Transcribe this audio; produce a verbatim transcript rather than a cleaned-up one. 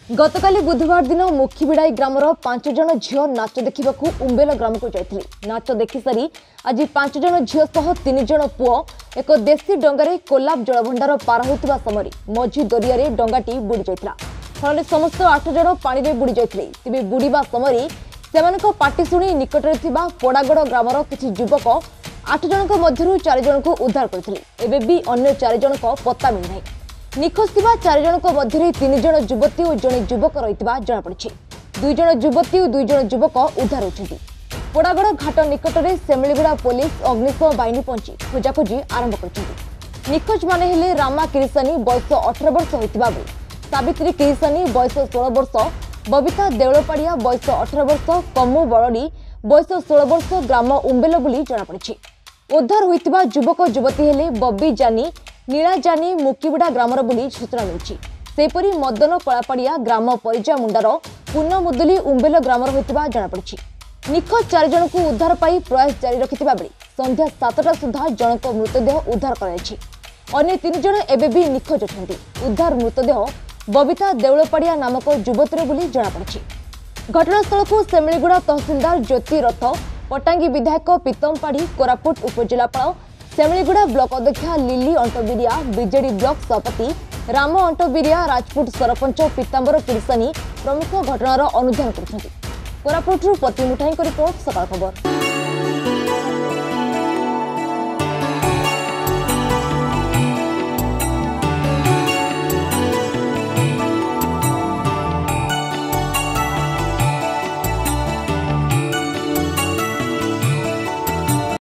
गतकाली बुधवार दिन मुखीबिड़ाई ग्रामर पांच जन झील नाच देखा उम्बेल ग्राम को जाइए। नाच देखि सारी आज पांच जन झील सह तीन जन पुओ एक देशी डंगारे कोलाब जलभंडार पार होता समय मझी दरिया डंगाटी बुड़ी जाइଥିଲା। फल समस्त आठ जन पानी में बुड़ी जाइए। तेज बुड़वा समय से पार्टी शुणी निकटरे थिबा पोड़ागड़ ग्रामर किछि युवक आठ जनक मध्यरु चार जन को उद्धार करथिले। एबे भी अन्य चार जनक पत्ता मिल नाही। निखोज थिबा चार जनक मध्यरे तीन जन युवती और जने युवक रहितबा जଣା पड़िछि। दुई जन युवती और दुई जन युवक उद्धार होइछन्ति। पोड़ागड़ घाट निकटरे सेमलीगुड़ा पुलिस अग्निशम बाहिनी पहुंची खोजाखोजी आरंभ करछन्ति। निखोज माने हेले रामा किरिसानी बयस अठारह वर्ष होइतिबा बेले सावित्री किरिसानी बयस सोलह वर्ष, बबिता देवलपाड़िया बयस अठारह वर्ष, कमु बरड़ी बयस सोलह वर्ष ग्राम उम्बेल बोली जଣା पड़िछि। उद्धार होइतिबा युवक युवती हेले बब्बी जानी, नीला जानी मुकीबिड़ा ग्रामर बोली सूचना मिलुछि। सेपरि मदन कलापाड़िया ग्राम परिजा मुंडार पूर्ण मुदुली उम्बेल ग्रामर होइतिबा जଣା पड़िछि। निखोज चार जन को उद्धार पाई प्रयास जारी रखिथिबा बेले संध्या सातटा सुधा जनक मृतदेह उद्धार कराଯାଇଛି। अन्य तीन जन एबे भी निखोज अछन्ति। उद्धार मृतदेह बबिता देवलपाड़िया नामक युवतीर बोली जଣା पड़िछि। घटनास्थल को सेमलीगुड़ा तहसीलदार ज्योति रथ, पटांगी विधायक पीतमपाढ़ी, कोरापुट उपजिलापाल, सेमलीगुड़ा ब्लॉक अध्यक्षा लिली अंटबिरिया, बीजेडी ब्लॉक सभापति राम अंटबिरिया, राजपुट सरपंच पीतांबर किरिसानी प्रमुख घटनार अनुधान करछन्ति। कोरापुटरू पति मुठाईଙ୍କ रिपोर्ट, सकाळ खबर।